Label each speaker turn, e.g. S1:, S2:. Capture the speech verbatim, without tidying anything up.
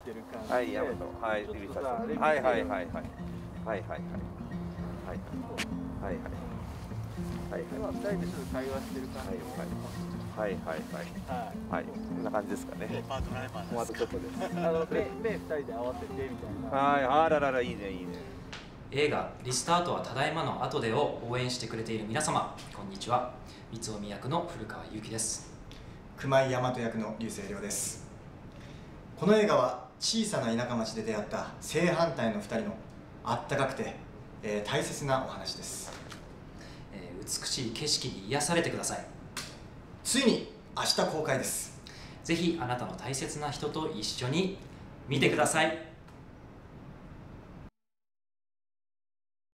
S1: ってる感じで、
S2: はい、ヤマト、はい、
S1: ちょっ
S2: 指さす。
S1: とさ、レビュー
S2: はいはいはいはい。はいはいはい。はいはいはいはいはい。
S1: ではふたりでちょっと会話してる感じで、
S2: はいはいはいはいはい。こんな感じですかね。
S3: パートナーパー
S2: もうあとちょっとです。
S1: あの目目ふたりで合わせてみたいな。
S2: はい、あらららいいねいいね。
S4: 映画「リスタートはただいまのあとで」を応援してくれている皆様、こんにちは。三つ臣役の古川祐希です。
S3: 熊井大和役の竜星涼です。この映画は小さな田舎町で出会った正反対のふたりのあったかくて、えー、大切なお話です、
S4: えー、美しい景色に癒されてください。
S3: ついに明日公開です。
S4: ぜひあなたの大切な人と一緒に見てください。